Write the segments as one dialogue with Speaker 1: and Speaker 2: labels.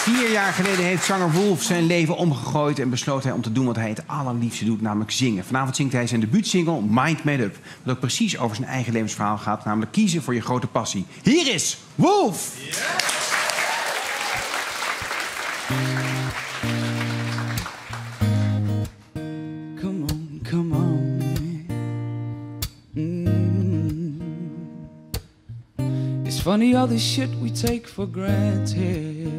Speaker 1: 4 jaar geleden heeft zanger Wolf zijn leven omgegooid en besloot hij om te doen wat hij het allerliefste doet, namelijk zingen. Vanavond zingt hij zijn debuutsingle Mind Made Up, wat ook precies over zijn eigen levensverhaal gaat, namelijk kiezen voor je grote passie. Hier is Wolf!
Speaker 2: Come on. It's funny all the shit we take for granted.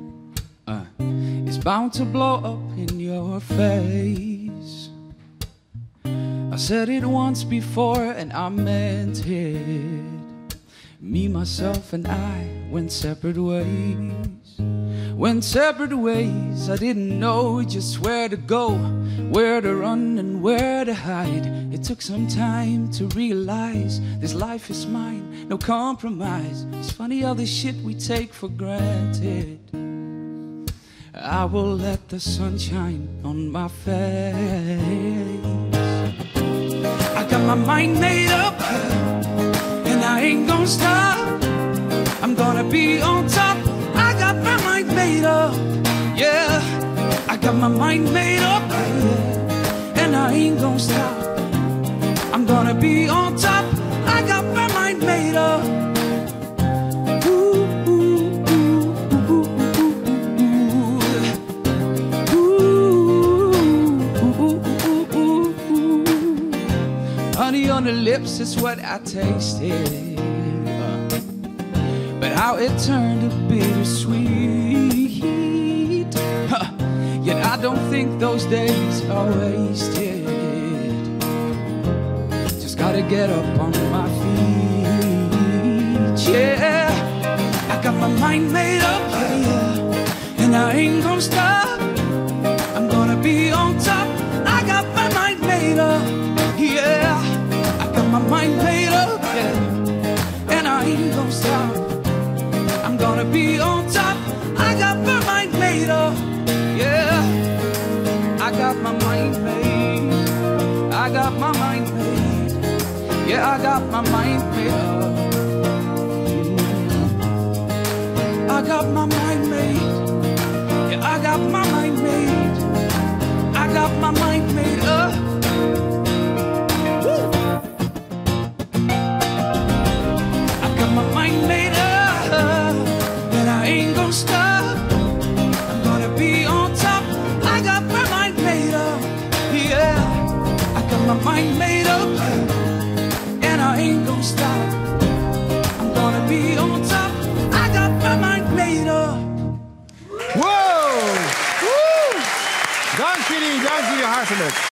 Speaker 2: It's bound to blow up in your face. I said it once before and I meant it. Me, myself and I went separate ways. Went separate ways. I didn't know just where to go, where to run and where to hide. It took some time to realize this life is mine, no compromise. It's funny all the shit we take for granted. I will let the sun shine on my face. I got my mind made up and I ain't gonna stop. I'm gonna be on top. I got my mind made up, yeah. I got my mind made up, yeah. And I ain't gonna stop. I'm gonna be on top. I got my mind made up. Ooh, ooh, ooh, ooh, ooh, ooh, ooh. Honey on the lips is what I tasted, but how it turned to bittersweet. Yet I don't think those days are wasted. Just gotta get up on my feet, yeah. I got my mind made up, yeah. And I ain't gonna stop. I'm gonna be on top. I got my mind made up, yeah. I got my mind made up, yeah. And I ain't gonna stop. I'm gonna be on top. I got my mind made up, yeah. I got my mind made. I got my mind made. Yeah, I got my mind made up. I got my mind made. Yeah, I got my mind made. I got my mind made up. Woo! I got my mind made up. And I ain't gonna stop. I'm gonna be on top. I got my mind made up, yeah. I got my mind made up, and I ain't gonna stop. I'm gonna be on top. I got my mind made up.
Speaker 1: Wow! Woo! Dank jullie hartelijk.